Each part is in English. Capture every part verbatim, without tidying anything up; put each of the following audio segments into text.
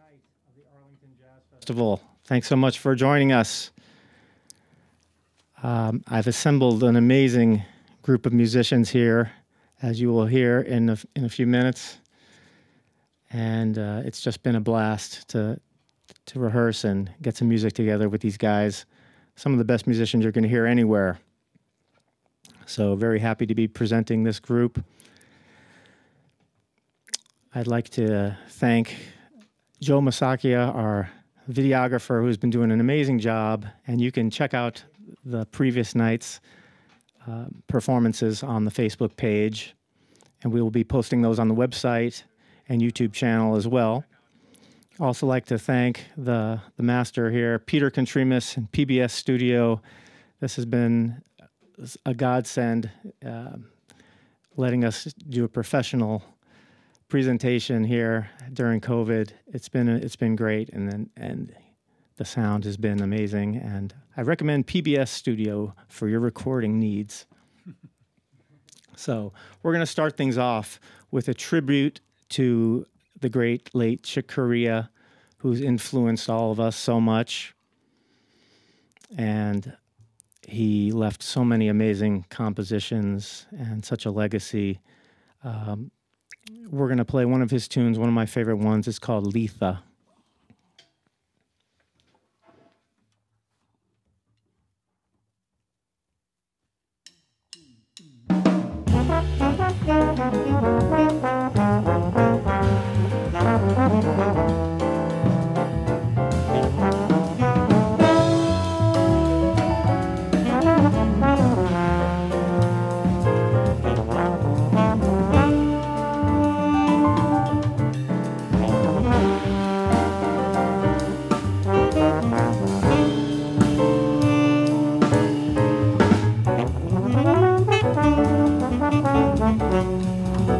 Festival. Thanks so much for joining us. Um, I've assembled an amazing group of musicians here, as you will hear in a, in a few minutes. And uh, it's just been a blast to, to rehearse and get some music together with these guys. Some of the best musicians you're going to hear anywhere. So very happy to be presenting this group. I'd like to thank Joe Masakia, our videographer, who's been doing an amazing job. And you can check out the previous night's uh, performances on the Facebook page. And we will be posting those on the website and YouTube channel as well. Also like to thank the, the master here, Peter Contreras and P B S Studio. This has been a godsend, uh, letting us do a professional presentation here during COVID. It's been it's been great, and then and the sound has been amazing. And I recommend P B S Studio for your recording needs. So we're going to start things off with a tribute to the great late Chick Corea, who's influenced all of us so much, and he left so many amazing compositions and such a legacy. Um, We're going to play one of his tunes, one of my favorite ones. It's called Letha. Thank you.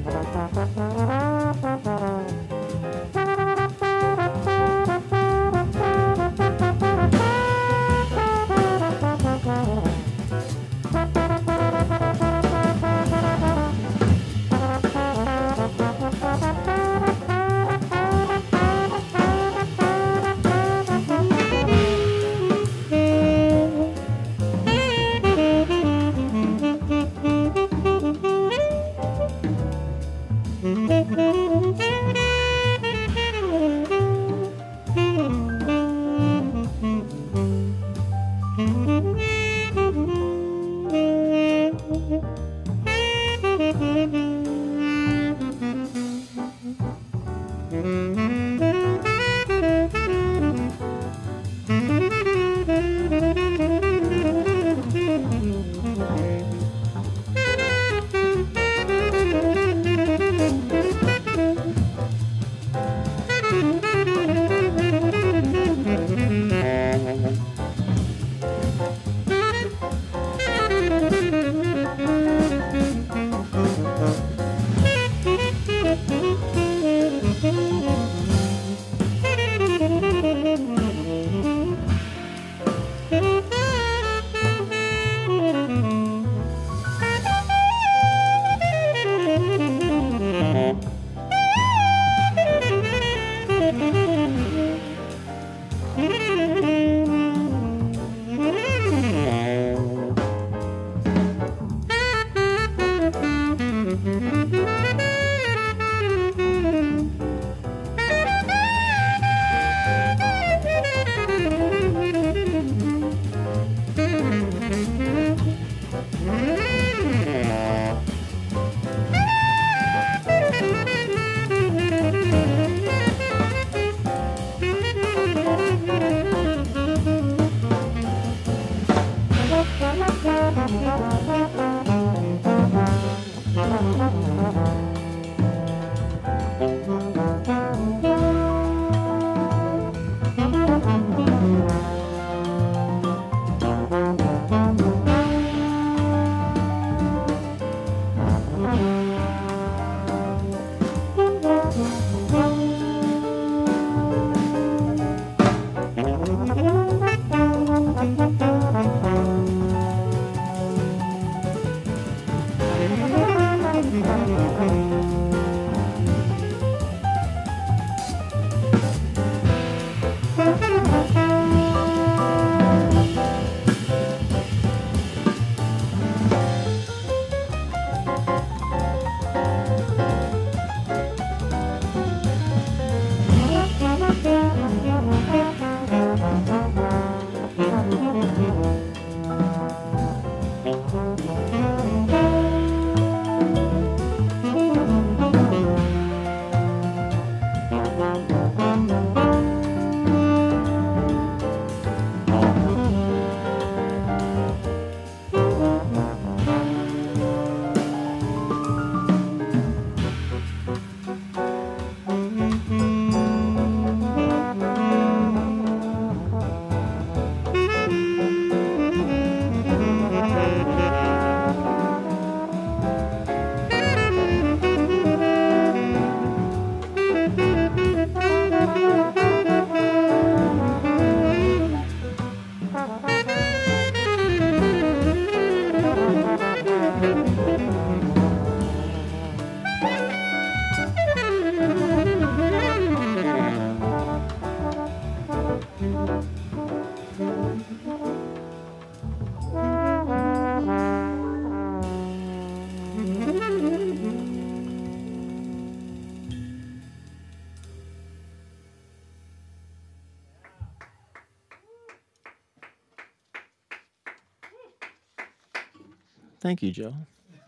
Thank you, Joe. Uh,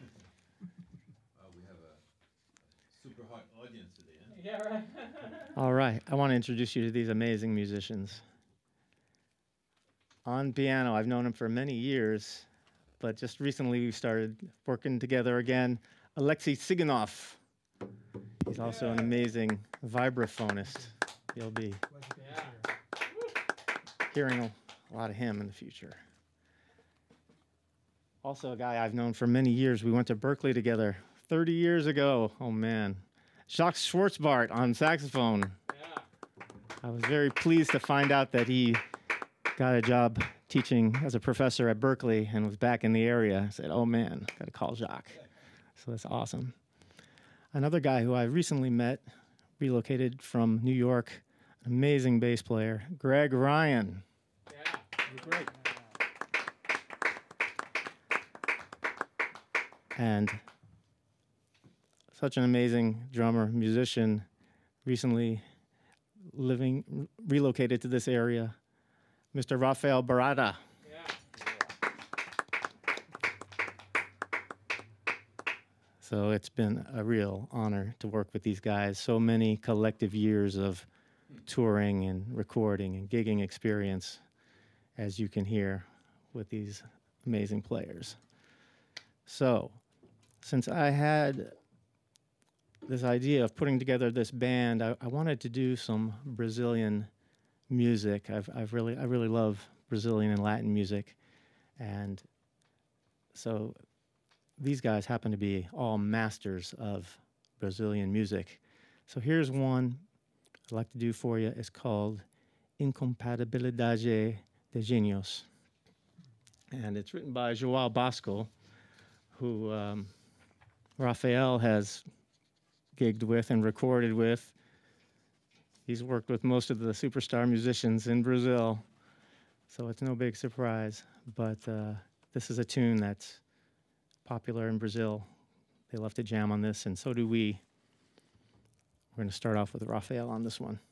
we have a super hot audience today, huh? Yeah, right. All right, I want to introduce you to these amazing musicians. On piano, I've known him for many years, but just recently we started working together again. Alexei Tsiganov. He's also an amazing vibraphonist. You'll be Yeah. hearing a lot of him in the future. Also a guy I've known for many years. We went to Berkeley together thirty years ago. Oh, man. Jacques Schwartzbart on saxophone. Yeah. I was very pleased to find out that he got a job teaching as a professor at Berkeley and was back in the area. I said, oh, man, got to call Jacques. So that's awesome. Another guy who I recently met, relocated from New York, amazing bass player, Greg Ryan. Yeah. You're great. And such an amazing drummer, musician, recently living, relocated to this area, Mister Rafael Barada. Yeah. So it's been a real honor to work with these guys. So many collective years of touring and recording and gigging experience, as you can hear with these amazing players. So, since I had this idea of putting together this band, I, I wanted to do some Brazilian music. I've, I've really, I really love Brazilian and Latin music, and so these guys happen to be all masters of Brazilian music. So here's one I'd like to do for you. It's called Incompatibilidade de Genios, and it's written by João Bosco, who um, Rafael has gigged with and recorded with. He's worked with most of the superstar musicians in Brazil, so it's no big surprise. But uh, this is a tune that's popular in Brazil. They love to jam on this, and so do we. We're going to start off with Rafael on this one.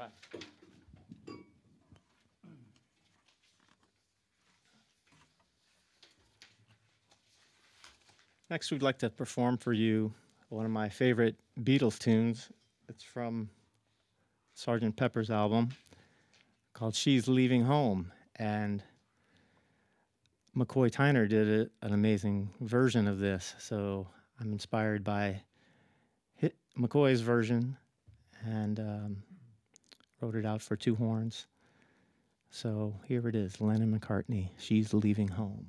Bye. Next, we'd like to perform for you one of my favorite Beatles tunes. It's from Sergeant Pepper's album called She's Leaving Home. And McCoy Tyner did a, an amazing version of this. So I'm inspired by hit McCoy's version and um, wrote it out for two horns. So here it is, Lennon McCartney, She's Leaving Home.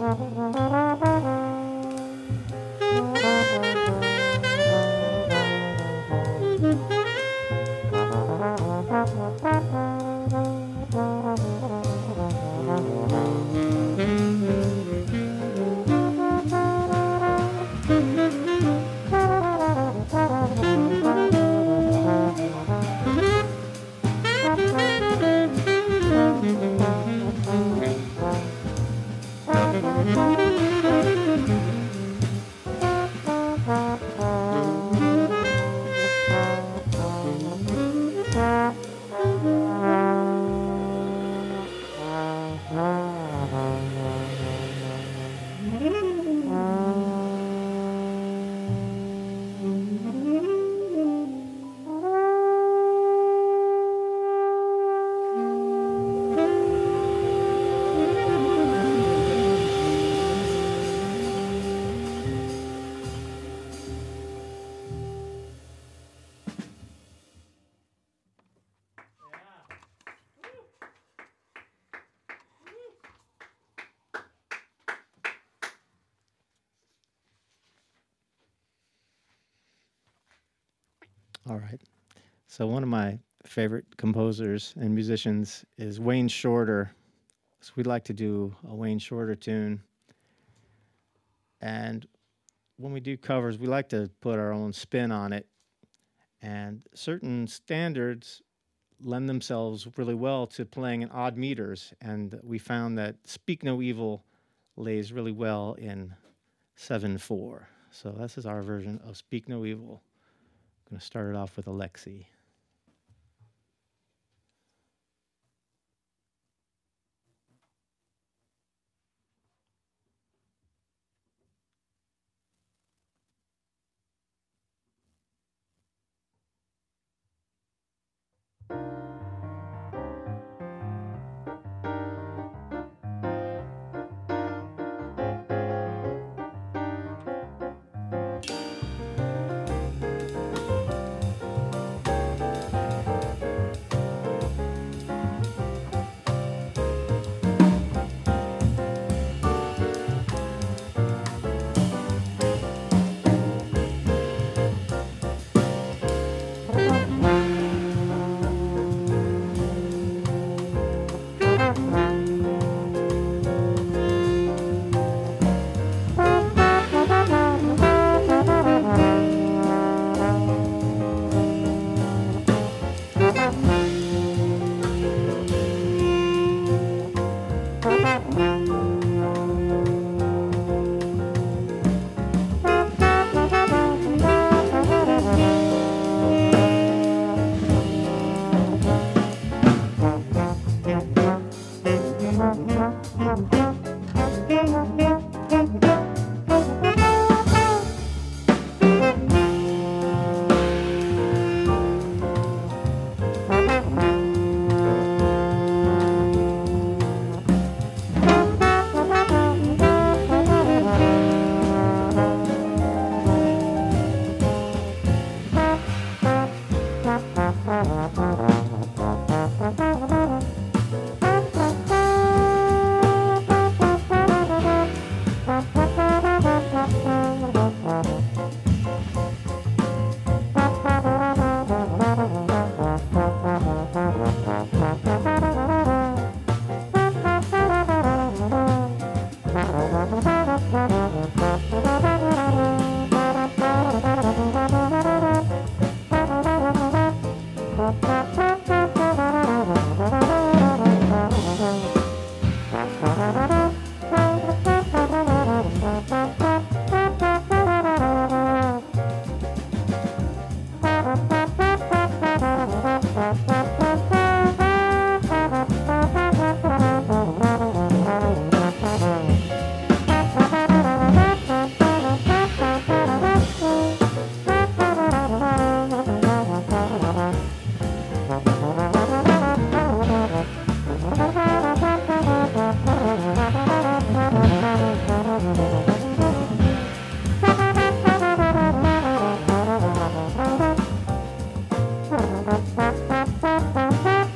All right. So one of my favorite composers and musicians is Wayne Shorter. So we'd like to do a Wayne Shorter tune. And when we do covers, we like to put our own spin on it. And certain standards lend themselves really well to playing in odd meters. And we found that Speak No Evil lays really well in seven four. So this is our version of Speak No Evil. I'm going to start it off with Alexi.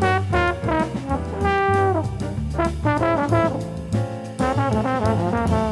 Thank you.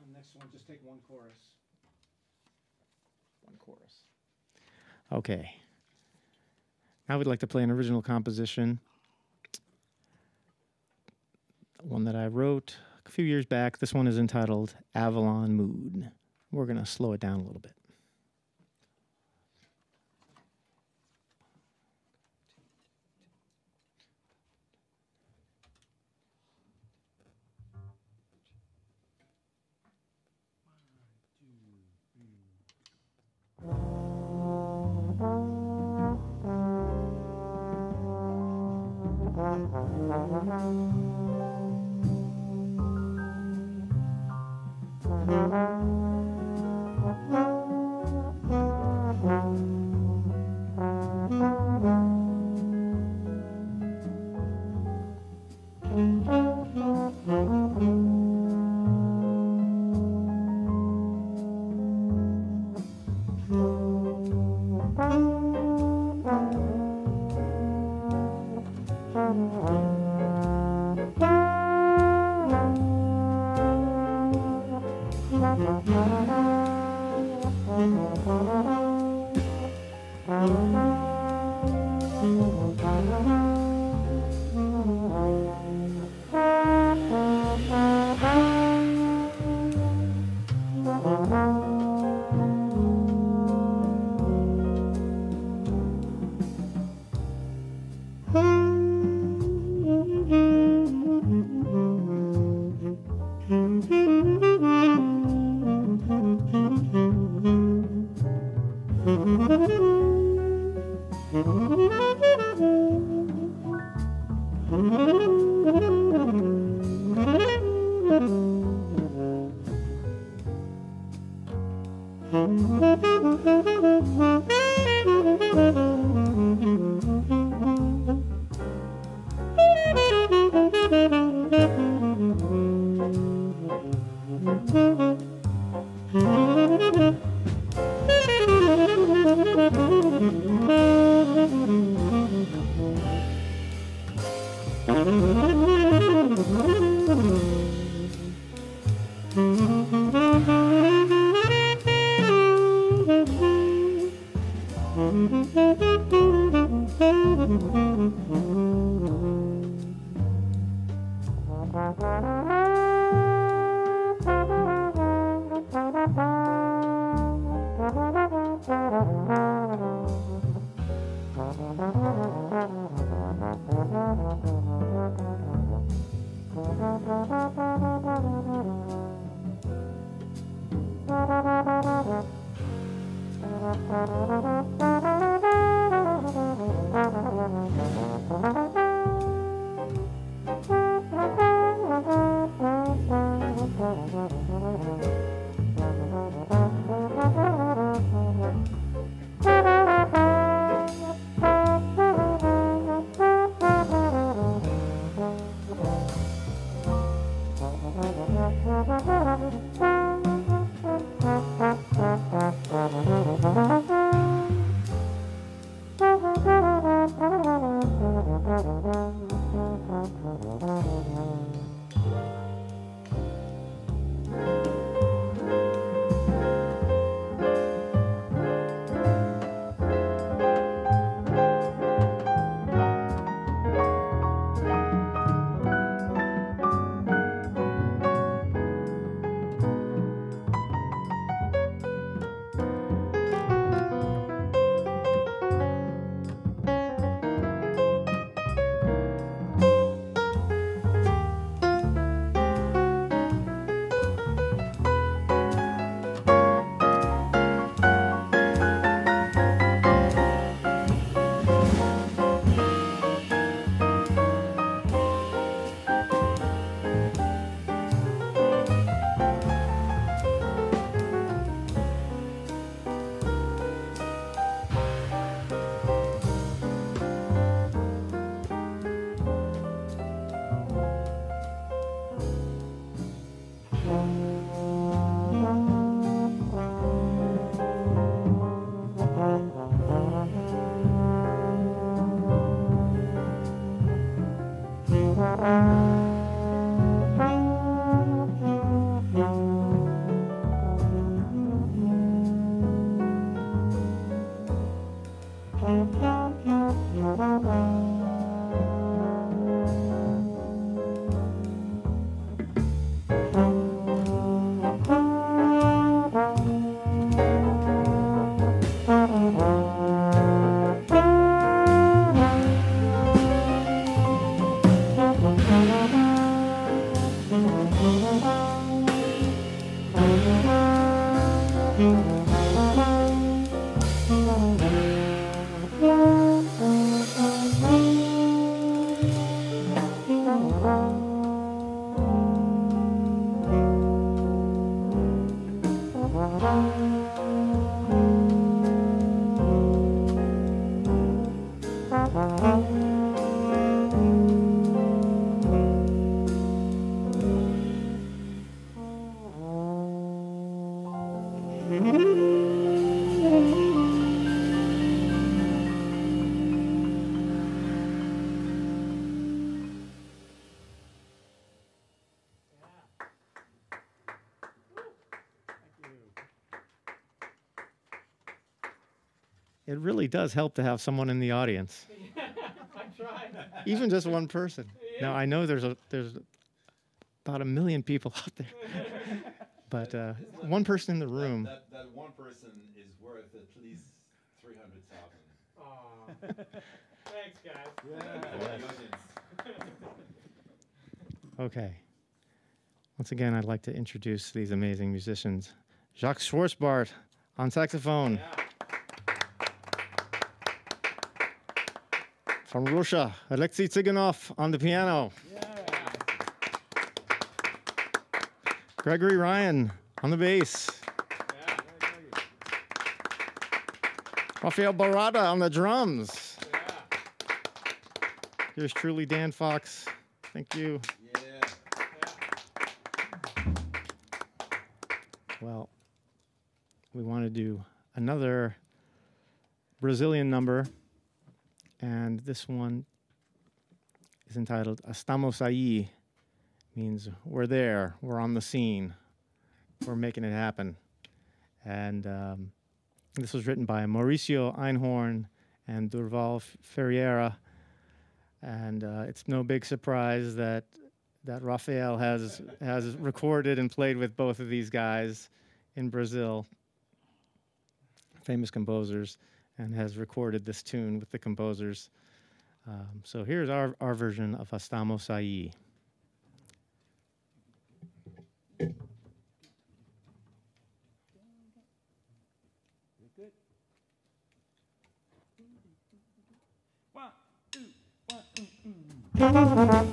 next one, just take one chorus. One chorus. Okay. Now we'd like to play an original composition, one that I wrote a few years back. This one is entitled Avalon Mood. We're going to slow it down a little bit. it really does help to have someone in the audience. I tried. Even just one person. Now I know there's a there's about a million people out there, but uh, one person in the room. That, that, that one person is worth at least three hundred thousand. Aw. Thanks, guys. For the audience. Okay. Once again, I'd like to introduce these amazing musicians. Jacques Schwarzbart on saxophone. Yeah. From Russia, Alexei Tsiganov on the piano. Gregory Ryan on the bass. Yeah. Rafael Barada on the drums. Yeah. Here's truly Dan Fox. Thank you. Yeah. Well, we want to do another Brazilian number, and this one is entitled Estamos Aí. Means we're there, we're on the scene, we're making it happen. And um, this was written by Mauricio Einhorn and Durval Ferreira. And uh, it's no big surprise that that Rafael has has recorded and played with both of these guys in Brazil, famous composers, and has recorded this tune with the composers. Um, so here's our, our version of Estamos Aí. One, two, one, two, mm.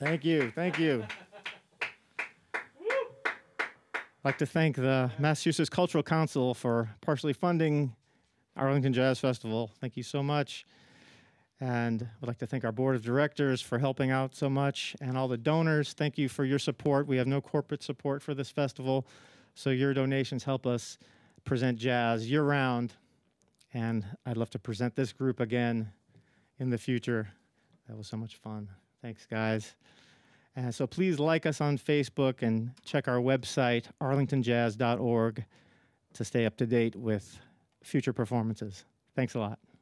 Thank you. Thank you. I'd like to thank the Massachusetts Cultural Council for partially funding Arlington Jazz Festival. Thank you so much. And I'd like to thank our board of directors for helping out so much, and all the donors. Thank you for your support. We have no corporate support for this festival, so your donations help us present jazz year-round. And I'd love to present this group again in the future. That was so much fun. Thanks, guys. And so please like us on Facebook and check our website, arlington jazz dot org, to stay up to date with future performances. Thanks a lot.